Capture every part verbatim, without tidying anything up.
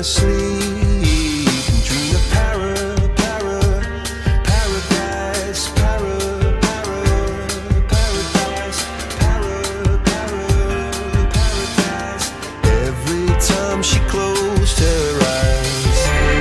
her sleep and dream of para, para, paradise, para, para, paradise, para, para, paradise. Every time she closed her eyes,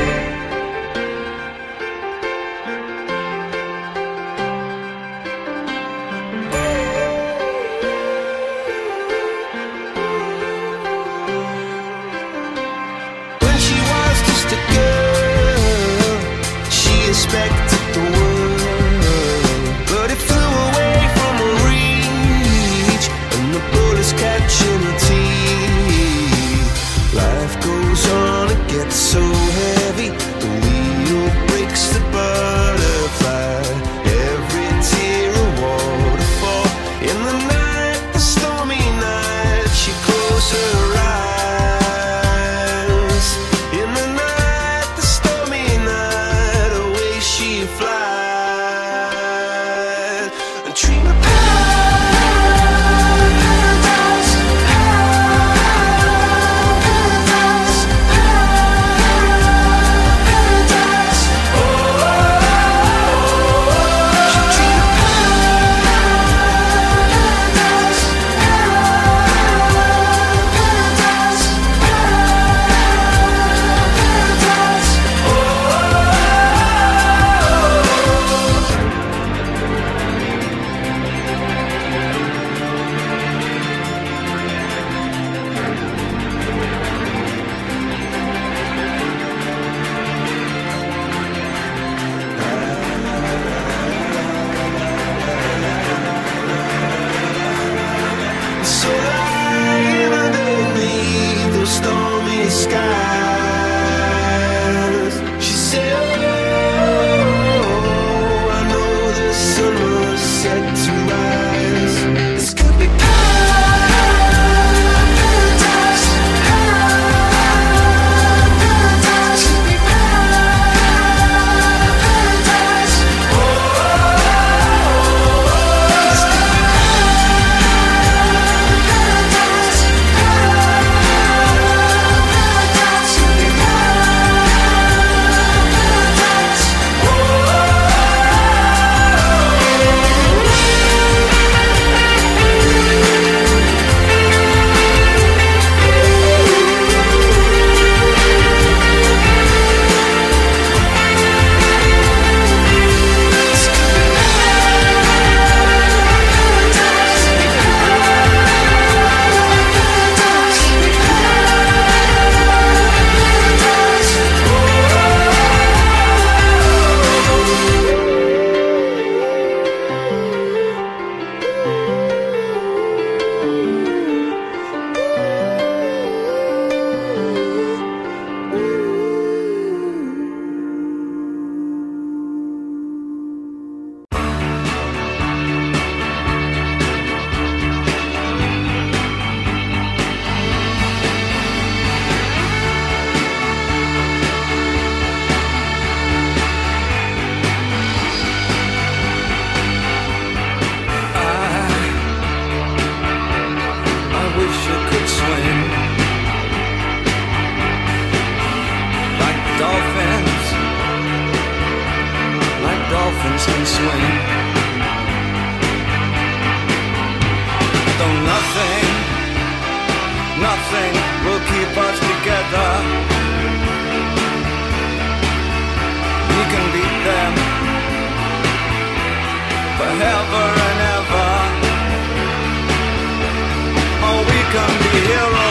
when she was just a girl, she expected the world, but it flew away from her reach, and the bullets catching her teeth. Life goes on, it gets so heavy, the wheel breaks the butterfly. Every tear a waterfall. In the night, the stormy night, she closed her eyes. In the night, the stormy night, away she flies. A dream of paradise, paradise, paradise. Oh, she dreamed of paradise, paradise, so lying underneath those stormy skies, she said, oh, I know the sun was set to rise. This could be paradise, paradise, could be paradise. Oh, this could be paradise, paradise, could be paradise. I wish I could swim like dolphins, like dolphins can swim. Though nothing, nothing will keep us together. We can beat them forever and ever. Oh, we can be heroes.